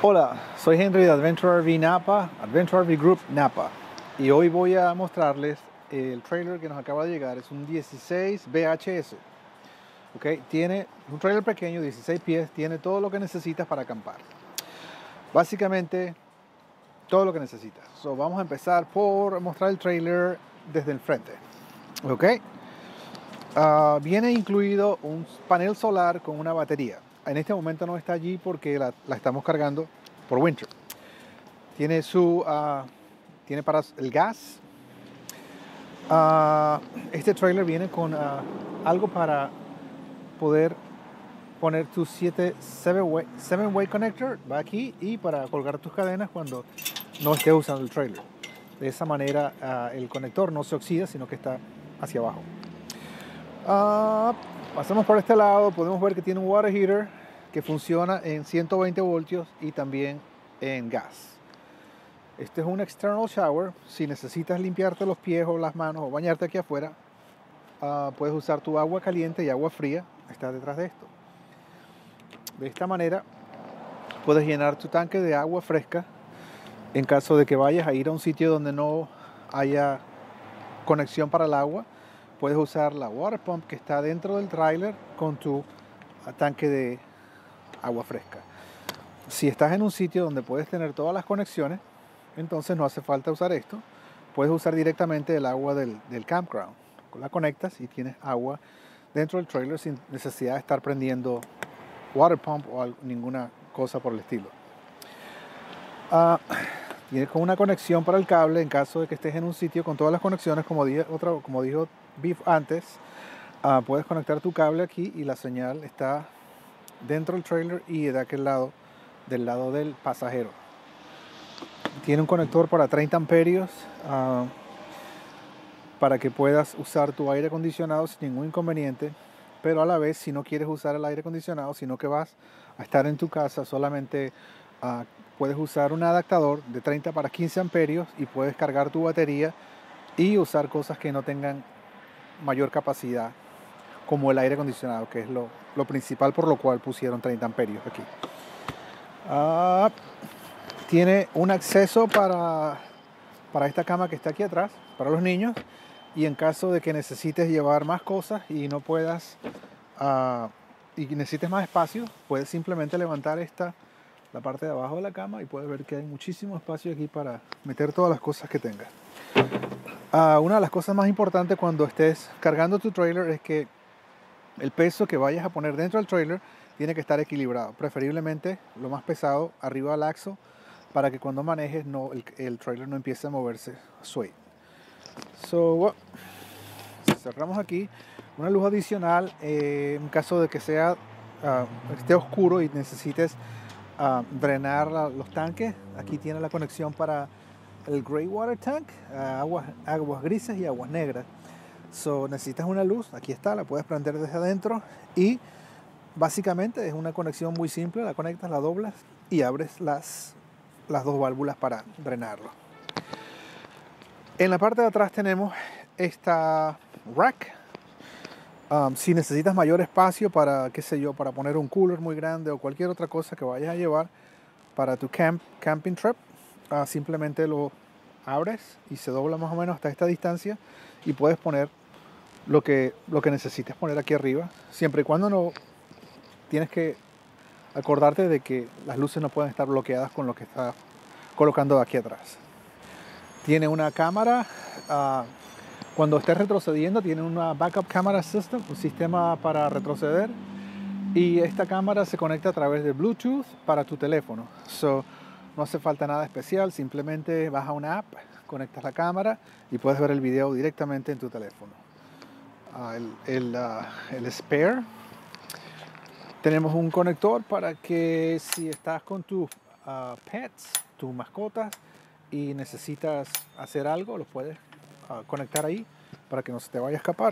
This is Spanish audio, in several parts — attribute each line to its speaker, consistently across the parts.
Speaker 1: Hola, soy Henry de Adventure RV Napa, Adventure RV Group Napa, y hoy voy a mostrarles el trailer que nos acaba de llegar. Es un 16 VHS. Okay, tiene un trailer pequeño, 16 pies, tiene todo lo que necesitas para acampar. Básicamente, todo lo que necesitas. Vamos a empezar por mostrar el trailer desde el frente. Okay. Viene incluido un panel solar con una batería. En este momento no está allí porque la estamos cargando por winter. Tiene tiene para el gas. Este trailer viene con algo para poder poner tu 7-way connector, va aquí, y para colgar tus cadenas cuando no estés usando el trailer. De esa manera el conector no se oxida, sino que está hacia abajo. Pasamos por este lado, podemos ver que tiene un water heater que funciona en 120 voltios y también en gas. Este es un external shower. Si necesitas limpiarte los pies o las manos o bañarte aquí afuera, puedes usar tu agua caliente y agua fría. Está detrás de esto. De esta manera puedes llenar tu tanque de agua fresca en caso de que vayas a ir a un sitio donde no haya conexión para el agua. Puedes usar la water pump que está dentro del trailer con tu tanque de agua fresca. Si estás en un sitio donde puedes tener todas las conexiones, entonces no hace falta usar esto. Puedes usar directamente el agua del campground. La conectas y tienes agua dentro del trailer sin necesidad de estar prendiendo water pump o ninguna cosa por el estilo. Tiene con una conexión para el cable en caso de que estés en un sitio con todas las conexiones, como dijo Beef antes. Puedes conectar tu cable aquí y la señal está dentro del trailer y de aquel lado, del lado del pasajero. Tiene un conector para 30 amperios para que puedas usar tu aire acondicionado sin ningún inconveniente, pero a la vez, si no quieres usar el aire acondicionado, sino que vas a estar en tu casa, solamente puedes usar un adaptador de 30 para 15 amperios y puedes cargar tu batería y usar cosas que no tengan mayor capacidad, como el aire acondicionado, que es lo principal por lo cual pusieron 30 amperios aquí. Tiene un acceso para esta cama que está aquí atrás, para los niños, y en caso de que necesites llevar más cosas y no puedas, y necesites más espacio, puedes simplemente levantar la parte de abajo de la cama y puedes ver que hay muchísimo espacio aquí para meter todas las cosas que tengas. Una de las cosas más importantes cuando estés cargando tu trailer es que el peso que vayas a poner dentro del trailer tiene que estar equilibrado, preferiblemente lo más pesado arriba del axle, para que cuando manejes el trailer no empiece a moverse sway. Cerramos aquí. Una luz adicional en caso de que esté oscuro y necesites drenar los tanques. Aquí tiene la conexión para el gray water tank, aguas grises y aguas negras. Necesitas una luz, aquí está, la puedes prender desde adentro y básicamente es una conexión muy simple. La conectas, la doblas y abres las dos válvulas para drenarlo. En la parte de atrás tenemos esta rack. Si necesitas mayor espacio para, para poner un cooler muy grande o cualquier otra cosa que vayas a llevar para tu camping trip, simplemente lo abres y se dobla más o menos hasta esta distancia y puedes poner lo que necesites poner aquí arriba, siempre y cuando no tienes que acordarte de que las luces no pueden estar bloqueadas con lo que está colocando aquí atrás. Tiene una cámara, cuando estés retrocediendo tiene una backup camera system, un sistema para retroceder, y esta cámara se conecta a través de Bluetooth para tu teléfono. No hace falta nada especial, simplemente baja una app, conectas la cámara y puedes ver el video directamente en tu teléfono. El spare. Tenemos un conector para que si estás con tus pets, tus mascotas, y necesitas hacer algo, los puedes conectar ahí para que no se te vaya a escapar.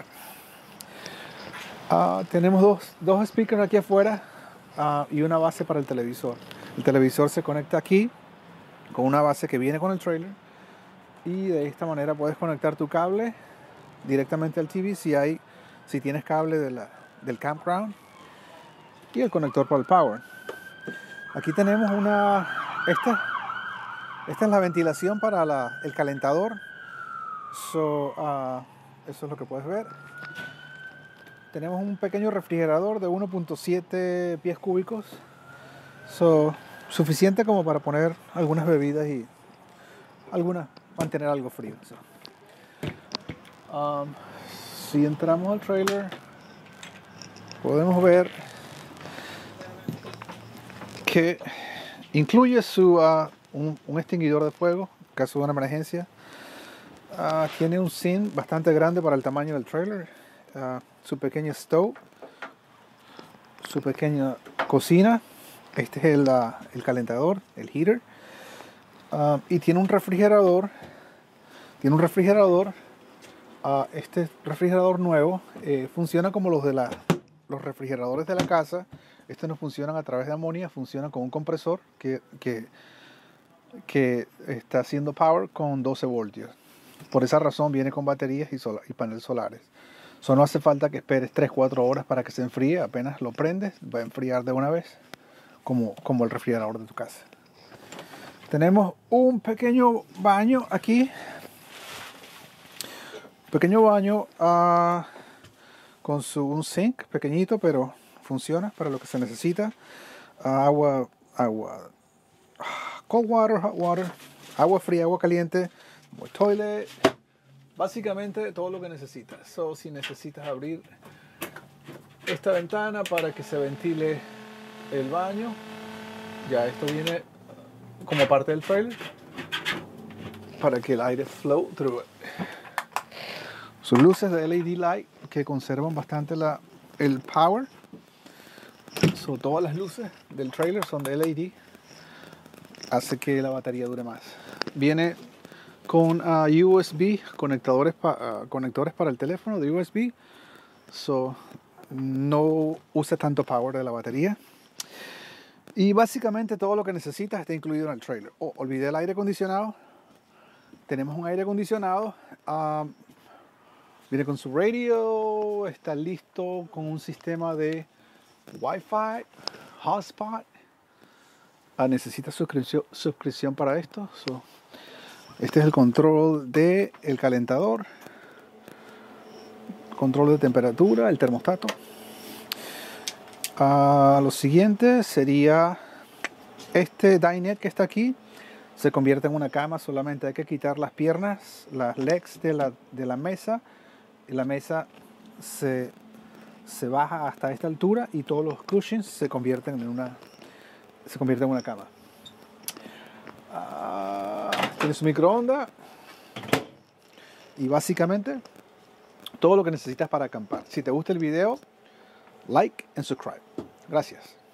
Speaker 1: Tenemos dos speakers aquí afuera y una base para el televisor. El televisor se conecta aquí con una base que viene con el trailer y de esta manera puedes conectar tu cable directamente al TV si tienes cable del campground, y el conector para el power. Aquí tenemos una Esta es la ventilación para el calentador. Eso es lo que puedes ver. Tenemos un pequeño refrigerador de 1.7 pies cúbicos. Suficiente como para poner algunas bebidas y mantener algo frío. Si entramos al trailer, podemos ver que incluye un extinguidor de fuego en caso de una emergencia. Tiene un sink bastante grande para el tamaño del trailer. Su pequeña stove, su pequeña cocina. Este es el calentador, el heater. Y tiene un refrigerador. Este refrigerador nuevo funciona como los refrigeradores de la casa. Estos no funcionan a través de amonía, funcionan con un compresor que está haciendo power con 12 voltios. Por esa razón viene con baterías y paneles solares. No hace falta que esperes 3-4 horas para que se enfríe. Apenas lo prendes, va a enfriar de una vez, como el refrigerador de tu casa. Tenemos un pequeño baño aquí. Pequeño baño con un sink pequeñito, pero funciona para lo que se necesita. Agua, cold water, hot water, agua fría, agua caliente, toilet, básicamente todo lo que necesitas. Si necesitas abrir esta ventana para que se ventile el baño, ya esto viene como parte del trailer para que el aire flow through it. Sus luces de LED light que conservan bastante el power. Todas las luces del trailer son de LED. Hace que la batería dure más. Viene con USB, conectores para el teléfono de USB. No usa tanto power de la batería. Y básicamente todo lo que necesitas está incluido en el trailer. Olvidé el aire acondicionado. Tenemos un aire acondicionado. Viene con su radio. Está listo con un sistema de Wi-Fi, hotspot. Necesita suscripción para esto. Este es el control del calentador, control de temperatura, el termostato. Lo siguiente sería este dinette que está aquí. Se convierte en una cama. Solamente hay que quitar las piernas, las legs de la mesa. Y la mesa se baja hasta esta altura y todos los cushions se convierten en una cama. Tiene su microondas y básicamente todo lo que necesitas para acampar. Si te gusta el video, like and subscribe. Gracias.